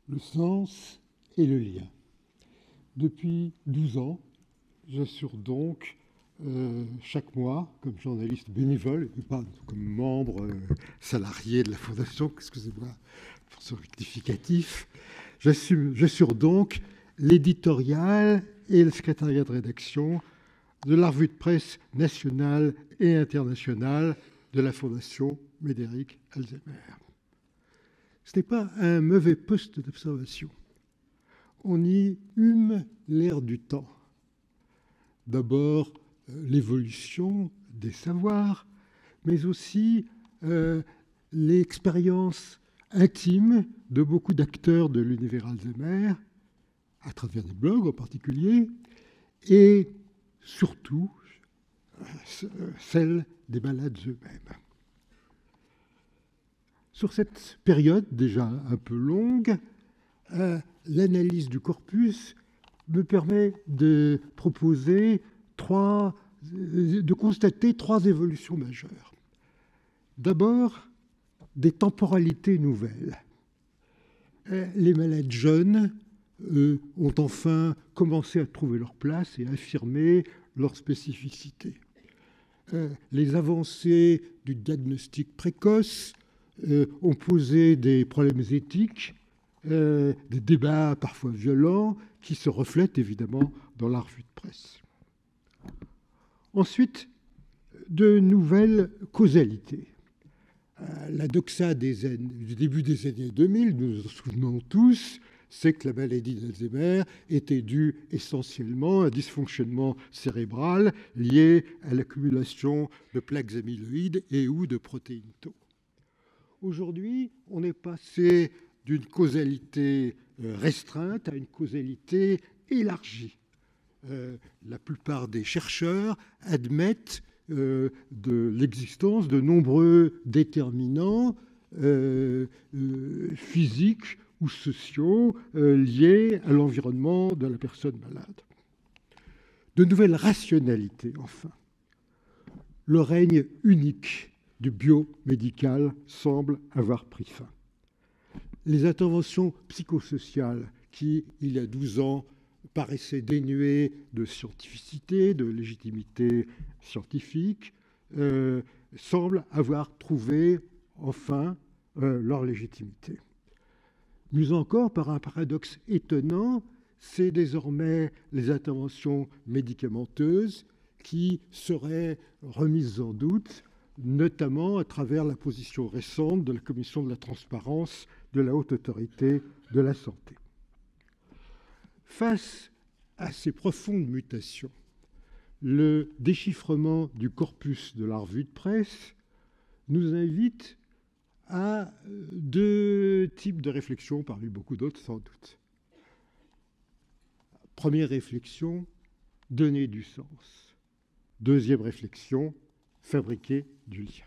le sens et le lien. Depuis 12 ans, j'assure donc chaque mois, comme journaliste bénévole, et pas comme membre salarié de la Fondation, excusez-moi pour ce rectificatif, j'assure donc l'éditorial et le secrétariat de rédaction de la revue de presse nationale et internationale de la Fondation Médéric Alzheimer. Ce n'est pas un mauvais poste d'observation. On y hume l'air du temps. D'abord, l'évolution des savoirs, mais aussi l'expérience intime de beaucoup d'acteurs de l'univers Alzheimer, à travers des blogs en particulier, et surtout celle des malades eux-mêmes. Sur cette période déjà un peu longue, l'analyse du corpus me permet de constater trois évolutions majeures. D'abord, des temporalités nouvelles. Les malades jeunes ont enfin commencé à trouver leur place et à affirmer leur spécificité. Les avancées du diagnostic précoce ont posé des problèmes éthiques, des débats parfois violents qui se reflètent évidemment dans la revue de presse. Ensuite, de nouvelles causalités. La doxa du début des années 2000, nous nous en souvenons tous, c'est que la maladie d'Alzheimer était due essentiellement à un dysfonctionnement cérébral lié à l'accumulation de plaques amyloïdes et ou de protéines tau. Aujourd'hui, on est passé d'une causalité restreinte à une causalité élargie. La plupart des chercheurs admettent de l'existence de nombreux déterminants physiques ou sociaux liés à l'environnement de la personne malade. De nouvelles rationalités, enfin. Le règne unique du biomédical semble avoir pris fin. Les interventions psychosociales qui, il y a 12 ans, paraissaient dénuées de scientificité, de légitimité scientifique, semblent avoir trouvé enfin leur légitimité. Mieux encore, par un paradoxe étonnant, c'est désormais les interventions médicamenteuses qui seraient remises en doute, notamment à travers la position récente de la Commission de la transparence de la Haute Autorité de la Santé. Face à ces profondes mutations, le déchiffrement du corpus de la revue de presse nous invite à deux types de réflexions, parmi beaucoup d'autres sans doute. Première réflexion, donner du sens. Deuxième réflexion, fabriquer du lien.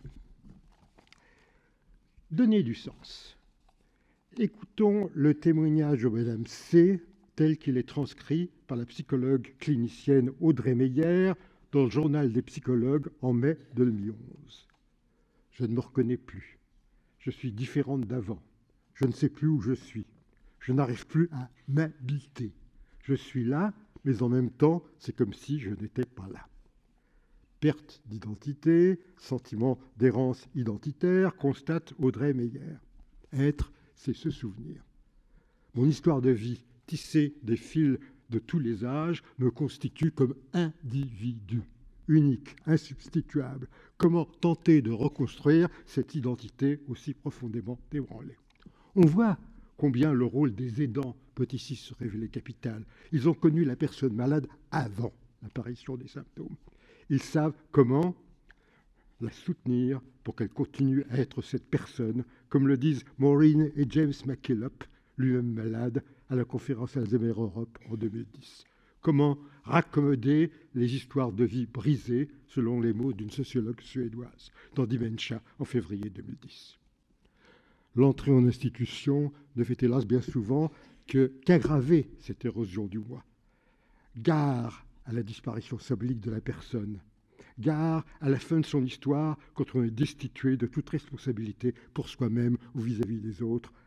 Donner du sens. Écoutons le témoignage de Madame C, tel qu'il est transcrit par la psychologue clinicienne Audrey Meyer dans le journal des psychologues en mai 2011. Je ne me reconnais plus. Je suis différente d'avant. Je ne sais plus où je suis. Je n'arrive plus à m'habiter. Je suis là, mais en même temps, c'est comme si je n'étais pas là. Perte d'identité, sentiment d'errance identitaire, constate Audrey Meyer. Être, c'est se souvenir. Mon histoire de vie, tissée des fils de tous les âges, me constitue comme individu, unique, insubstituable. Comment tenter de reconstruire cette identité aussi profondément ébranlée? On voit combien le rôle des aidants peut ici se révéler capital. Ils ont connu la personne malade avant l'apparition des symptômes. Ils savent comment la soutenir pour qu'elle continue à être cette personne, comme le disent Maureen et James McKillop, lui-même malade, à la conférence Alzheimer Europe en 2010. Comment raccommoder les histoires de vie brisées, selon les mots d'une sociologue suédoise, dans Dementia en février 2010. L'entrée en institution ne fait hélas bien souvent qu'aggraver cette érosion du moi. Gare à la disparition symbolique de la personne. Gare à la fin de son histoire quand on est destitué de toute responsabilité pour soi-même ou vis-à-vis des autres,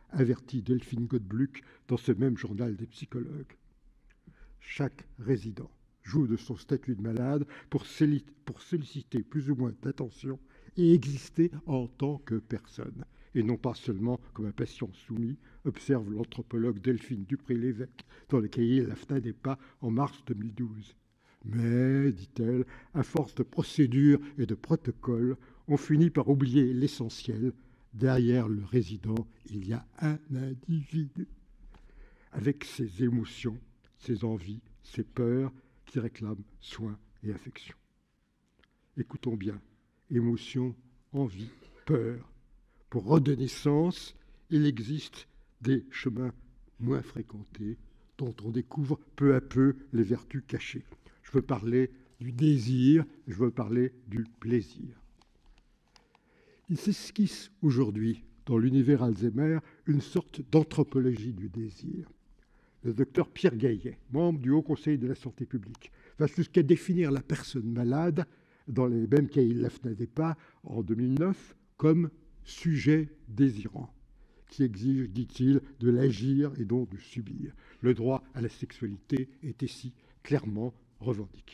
avertit Delphine Godbluck dans ce même journal des psychologues. Chaque résident joue de son statut de malade pour solliciter plus ou moins d'attention et exister en tant que personne, et non pas seulement comme un patient soumis, observe l'anthropologue Delphine Dupré-Lévesque dans le cahier La FNA des Pas en mars 2012. Mais, dit-elle, à force de procédures et de protocoles, on finit par oublier l'essentiel. Derrière le résident, il y a un individu, avec ses émotions, ses envies, ses peurs, qui réclament soins et affection. Écoutons bien, émotion, envie, peur. Pour redonner sens, il existe des chemins moins fréquentés dont on découvre peu à peu les vertus cachées. Je veux parler du désir, je veux parler du plaisir. Il s'esquisse aujourd'hui, dans l'univers Alzheimer, une sorte d'anthropologie du désir. Le docteur Pierre Gaillet, membre du Haut Conseil de la Santé publique, va jusqu'à définir la personne malade, dans les mêmes cahiers de la FNA des Pas, en 2009, comme sujet désirant, qui exige, dit-il, de l'agir et donc de subir. Le droit à la sexualité est ici clairement revendiqué.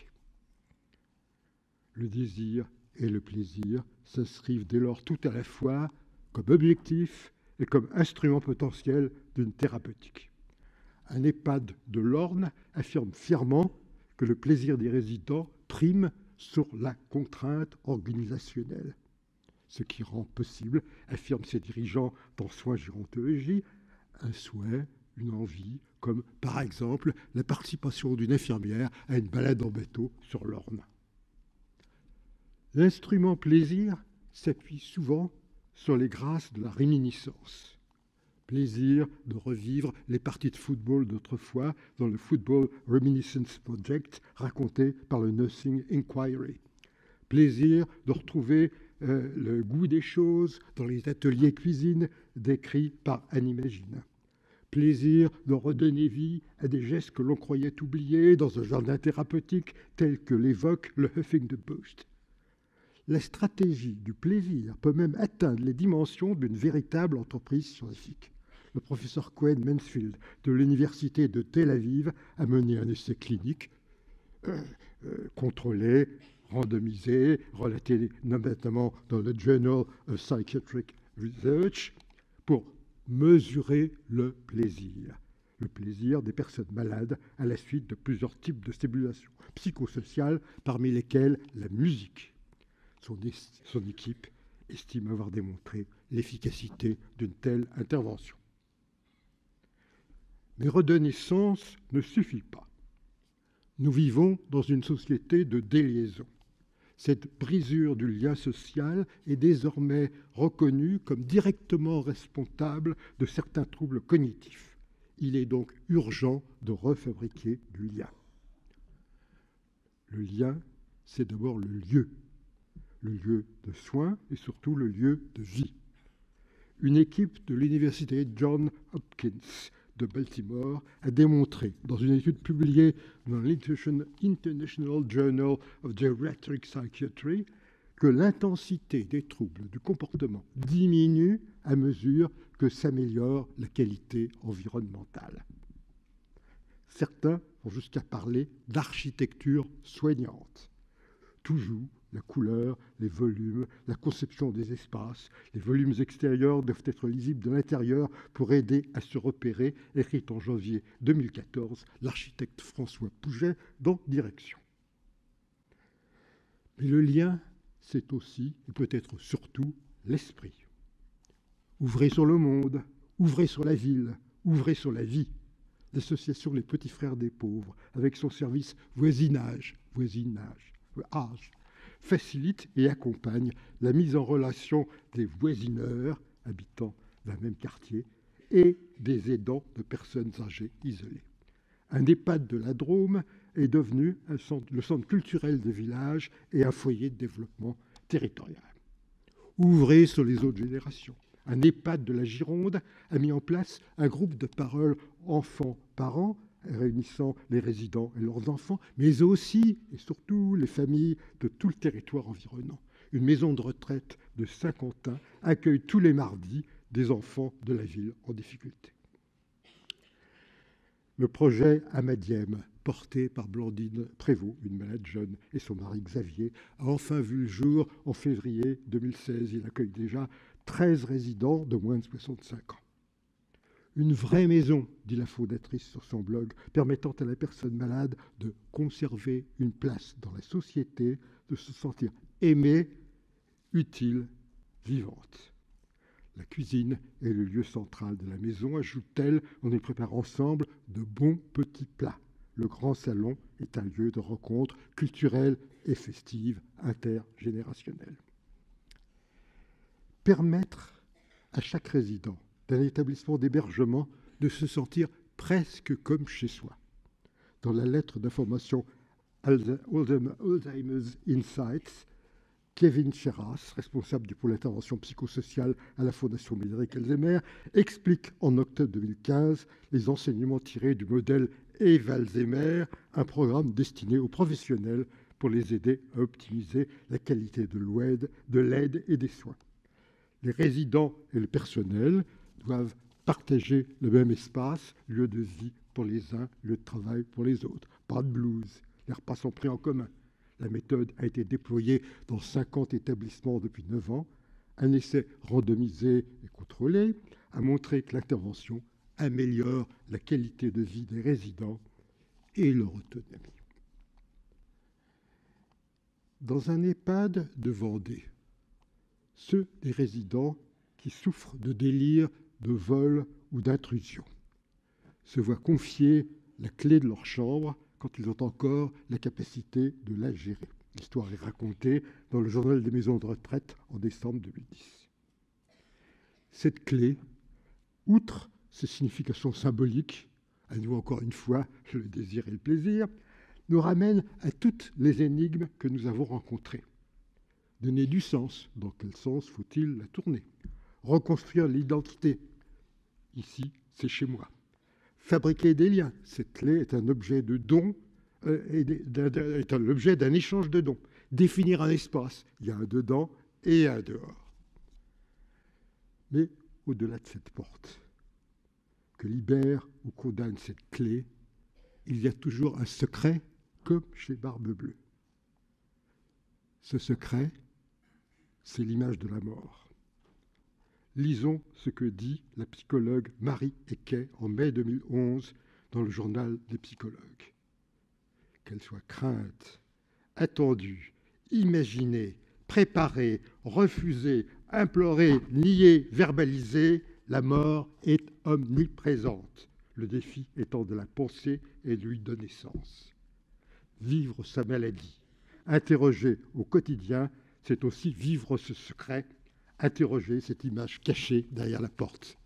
Le désir et le plaisir s'inscrivent dès lors tout à la fois comme objectif et comme instrument potentiel d'une thérapeutique. Un EHPAD de l'Orne affirme fièrement que le plaisir des résidents prime sur la contrainte organisationnelle. Ce qui rend possible, affirment ses dirigeants dans Soins Gérontologie, un souhait, une envie, comme par exemple la participation d'une infirmière à une balade en bateau sur l'Orne. L'instrument plaisir s'appuie souvent sur les grâces de la réminiscence. Plaisir de revivre les parties de football d'autrefois dans le Football Reminiscence Project raconté par le Nursing Inquiry. Plaisir de retrouver le goût des choses dans les ateliers cuisine décrits par Animagine. Plaisir de redonner vie à des gestes que l'on croyait oubliés dans un jardin thérapeutique tel que l'évoque le Huffington Post. La stratégie du plaisir peut même atteindre les dimensions d'une véritable entreprise scientifique. Le professeur Cohen Mansfield de l'université de Tel Aviv a mené un essai clinique contrôlé, randomisé, relaté notamment dans le Journal of Psychiatric Research, pour mesurer le plaisir des personnes malades à la suite de plusieurs types de stimulation psychosociale, parmi lesquelles la musique. Son équipe estime avoir démontré l'efficacité d'une telle intervention. Mais redonner sens ne suffit pas. Nous vivons dans une société de déliaison. Cette brisure du lien social est désormais reconnue comme directement responsable de certains troubles cognitifs. Il est donc urgent de refabriquer du lien. Le lien, c'est d'abord le lieu de soins et surtout le lieu de vie. Une équipe de l'université Johns Hopkins de Baltimore a démontré, dans une étude publiée dans l'International Journal of Geriatric Psychiatry, que l'intensité des troubles du comportement diminue à mesure que s'améliore la qualité environnementale. Certains vont jusqu'à parler d'architecture soignante. Tout joue, la couleur, les volumes, la conception des espaces. Les volumes extérieurs doivent être lisibles de l'intérieur pour aider à se repérer, écrit en janvier 2014 l'architecte François Pouget dans Direction. Mais le lien, c'est aussi, et peut-être surtout, l'esprit. Ouvrez sur le monde, ouvrez sur la ville, ouvrez sur la vie. L'association Les Petits Frères des Pauvres, avec son service voisinage, facilite et accompagne la mise en relation des voisineurs, habitants d'un même quartier, et des aidants de personnes âgées isolées. Un EHPAD de la Drôme est devenu le centre culturel des villages et un foyer de développement territorial. Ouvrez sur les autres générations. Un EHPAD de la Gironde a mis en place un groupe de parole enfants-parents, réunissant les résidents et leurs enfants, mais aussi et surtout les familles de tout le territoire environnant. Une maison de retraite de Saint-Quentin accueille tous les mardis des enfants de la ville en difficulté. Le projet Amadiem, porté par Blandine Prévost, une malade jeune, et son mari Xavier, a enfin vu le jour en février 2016. Il accueille déjà 13 résidents de moins de 65 ans. Une vraie maison, dit la fondatrice sur son blog, permettant à la personne malade de conserver une place dans la société, de se sentir aimée, utile, vivante. La cuisine est le lieu central de la maison, ajoute-t-elle, on y prépare ensemble de bons petits plats. Le grand salon est un lieu de rencontre culturelle et festive, intergénérationnelle. Permettre à chaque résident d'un établissement d'hébergement de se sentir presque comme chez soi. Dans la lettre d'information Alzheimer's Insights, Kevin Cheras, responsable du pôle intervention psychosociale à la Fondation Médéric Alzheimer, explique en octobre 2015 les enseignements tirés du modèle Eve-Alzheimer, un programme destiné aux professionnels pour les aider à optimiser la qualité de l'aide et des soins. Les résidents et le personnel doivent partager le même espace, lieu de vie pour les uns, lieu de travail pour les autres. Pas de blues, les repas sont pris en commun. La méthode a été déployée dans 50 établissements depuis 9 ans. Un essai randomisé et contrôlé a montré que l'intervention améliore la qualité de vie des résidents et leur autonomie. Dans un EHPAD de Vendée, ceux des résidents qui souffrent de délire, de vol ou d'intrusion se voient confier la clé de leur chambre quand ils ont encore la capacité de la gérer. L'histoire est racontée dans le journal des maisons de retraite en décembre 2010. Cette clé, outre ses significations symboliques, à nous encore une fois le désir et le plaisir, nous ramène à toutes les énigmes que nous avons rencontrées. Donner du sens, dans quel sens faut-il la tourner? Reconstruire l'identité, ici c'est chez moi. Fabriquer des liens, cette clé est un objet de don, est l'objet d'un échange de dons. Définir un espace, il y a un dedans et un dehors. Mais au-delà de cette porte, que libère ou condamne cette clé, il y a toujours un secret, comme chez Barbe Bleue. Ce secret, c'est l'image de la mort. Lisons ce que dit la psychologue Marie Eckay en mai 2011 dans le journal des psychologues. Qu'elle soit crainte, attendue, imaginée, préparée, refusée, implorée, niée, verbalisée, la mort est omniprésente, le défi étant de la penser et de lui donner sens. Vivre sa maladie, interroger au quotidien, c'est aussi vivre ce secret, interroger cette image cachée derrière la porte.